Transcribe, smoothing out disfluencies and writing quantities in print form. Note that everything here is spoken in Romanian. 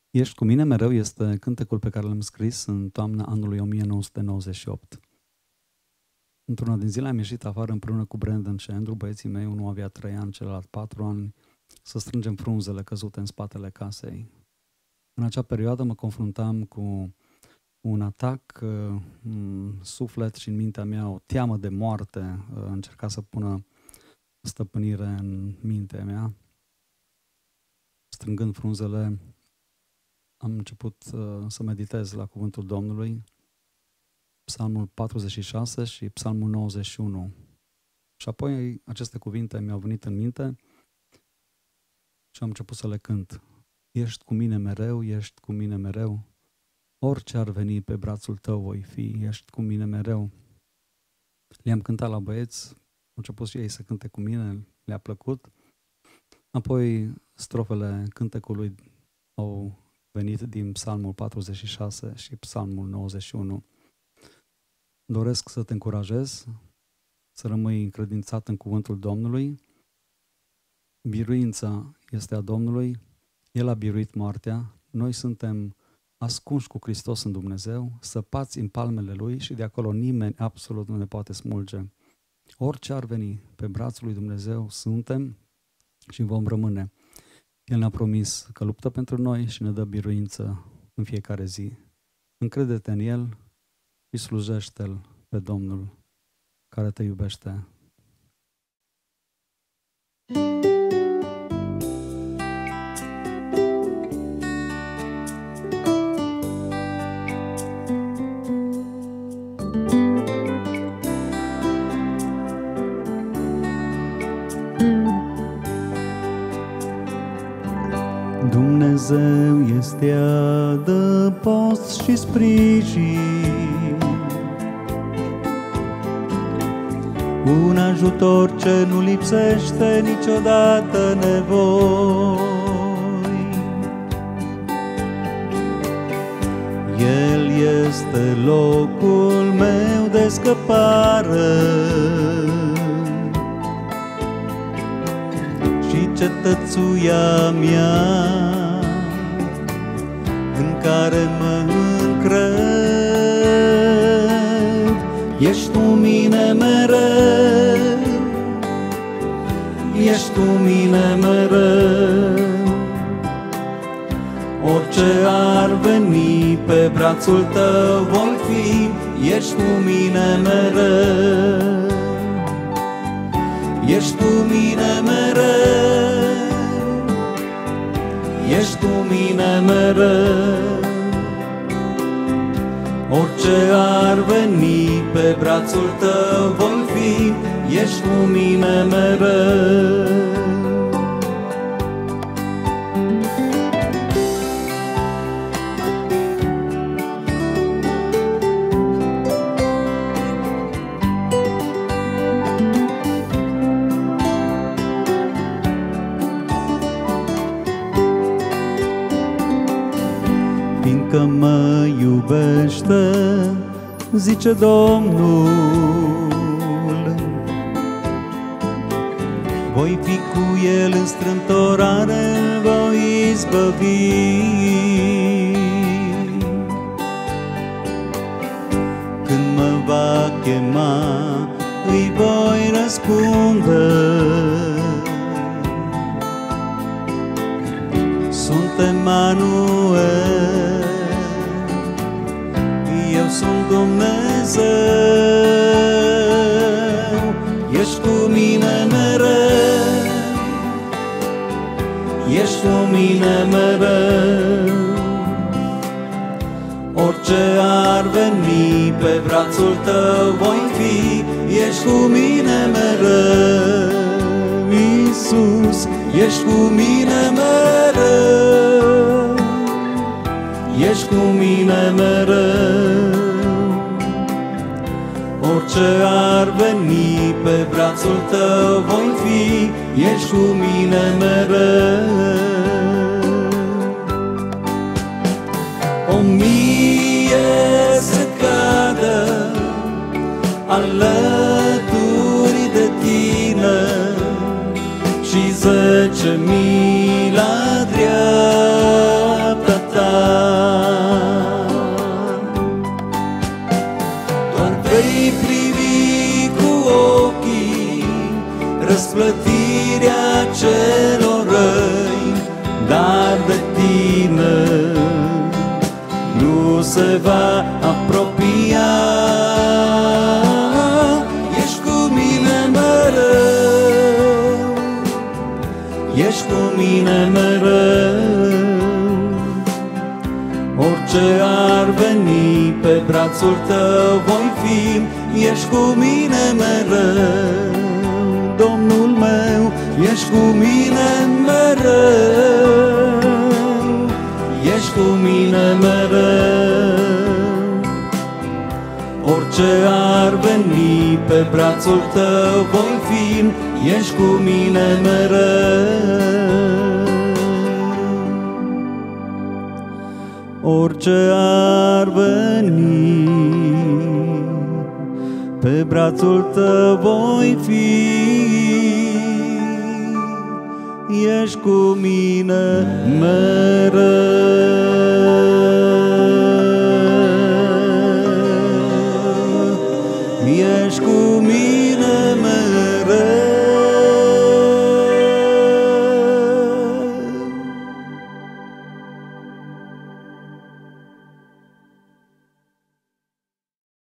Ești cu mine mereu este cântecul pe care l-am scris în toamna anului 1998. Într-una din zile am ieșit afară împreună cu Brandon și Andrew, băieții mei, unul avea 3 ani, celălalt 4 ani, să strângem frunzele căzute în spatele casei. În acea perioadă mă confruntam cu un atac în suflet și în mintea mea, o teamă de moarte, încerca să pună stăpânire în mintea mea. Strângând frunzele, am început să meditez la cuvântul Domnului, Psalmul 46 și Psalmul 91. Și apoi aceste cuvinte mi-au venit în minte și am început să le cânt. Ești cu mine mereu, ești cu mine mereu, orice ar veni pe brațul tău voi fi, ești cu mine mereu. Le-am cântat la băieți, au început și ei să cânte cu mine, le-a plăcut. Apoi strofele cântecului au venit din Psalmul 46 și Psalmul 91. Doresc să te încurajez, să rămâi încredințat în cuvântul Domnului. Biruința este a Domnului, El a biruit moartea, noi suntem ascunși cu Hristos în Dumnezeu, săpați în palmele Lui și de acolo nimeni absolut nu ne poate smulge. Orice ar veni pe brațul lui Dumnezeu suntem și vom rămâne. El ne-a promis că luptă pentru noi și ne dă biruință în fiecare zi. Încrede-te în El și slujește-L pe Domnul care te iubește. Dumnezeu este adăpost și sprijin, un ajutor ce nu lipsește niciodată nevoi. El este locul meu de scăpare și cetățuia mea în care mă încred. Ești cu mine mereu, ești cu mine mereu, orice ar veni pe brațul tău voi fi. Ești cu mine mereu, ești cu mine mereu, ești cu mine mereu, orice ar veni pe brațul tău voi fi. Ești cu mine mereu. Fiindcă mă iubește, zice Domnul, voi fi cu El în strâmtorare, voi izbăvi. Când mă va chema, îi voi răspunde. Sunt Emanuel, eu sunt Dumnezeu. Ești cu mine mereu, ești cu mine mereu, orice ar veni pe brațul tău voi fi. Ești cu mine mereu, Iisus, ești cu mine mereu, ești cu mine mereu, orice ar veni pe brațul tău voi fi. Ești cu mine mereu. 1000 să cadă alături de tine și 10.000 la dreapta ta. departe de tine nu se va apropia. Ești cu mine mereu, ești cu mine mereu. Orice ar veni pe brațul tău voi fi. Ești cu mine mereu, Domnul meu, ești cu mine mereu, ești cu mine mereu. Orice ar veni pe brațul tău voi fi. Ești cu mine mereu. Orice ar veni pe brațul tău voi fi. Ești cu mine mereu.